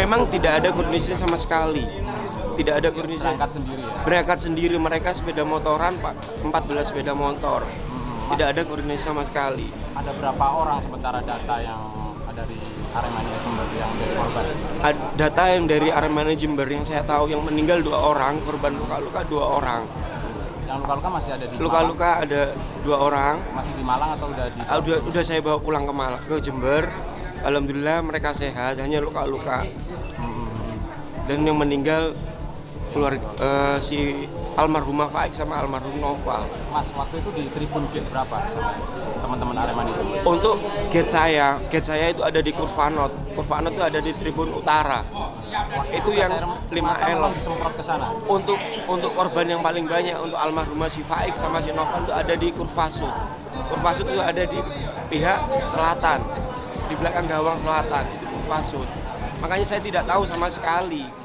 memang tidak ada koordinasi sama sekali. Tidak ada koordinasi. Berangkat sendiri ya? Berangkat sendiri, mereka sepeda motoran, Pak. 14 sepeda motor. Tidak ada koordinasi sama sekali. Ada berapa orang sementara data yang dari Aremania Jember yang dari korban? Data yang dari Aremania Jember yang saya tahu yang meninggal 2 orang, korban luka-luka 2 orang. Yang luka-luka masih ada di Luka-luka ada 2 orang. Masih di Malang atau udah di? Udah saya bawa pulang ke Jember. Alhamdulillah mereka sehat, hanya luka-luka. Dan yang meninggal keluarga si almarhumah Faik sama almarhum Noval. Mas, waktu itu di tribun gate berapa sama teman-teman Aremania Jember? Untuk gate saya itu ada di Kurvanot. Kurvanot itu ada di tribun utara. Itu yang 5L. Disemprot ke sana. Untuk korban yang paling banyak untuk almarhumah si Faik sama si Noval itu ada di Kurvasut. Kurvasut itu ada di pihak selatan, di belakang gawang selatan itu Kurvasut. Makanya saya tidak tahu sama sekali